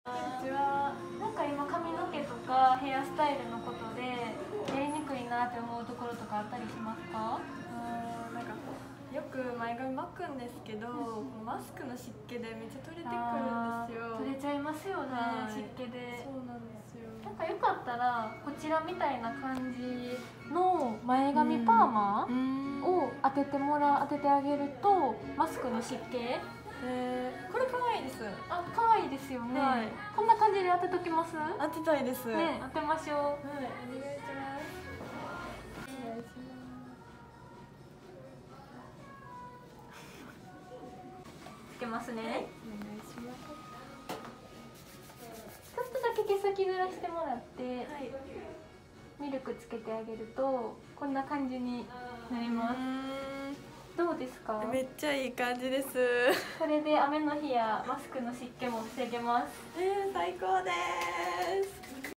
こんにちは。なんか今髪の毛とかヘアスタイルのことでやりにくいなって思うところとかあったりしますか？ なんかよく前髪巻くんですけど、このマスクの湿気でめっちゃ取れてくるんですよ。 取れちゃいますよね、 はい、 湿気で。 そうなんですよ。 なんかよかったらこちらみたいな感じの前髪パーマを当ててあげるとマスクの湿気、 これ可愛いです。 可愛いですよね、 はい、 こんな感じで当てときます？ 当てたいですね、当てましょう。 はい、お願いします。お願いします。 つけますね。 はい、お願いします。 ちょっとだけ毛先濡らしてもらって、 はい、 ミルクつけてあげるとこんな感じになります。どうですか？ めっちゃいい感じです。 これで雨の日やマスクの湿気も防げます。 最高です。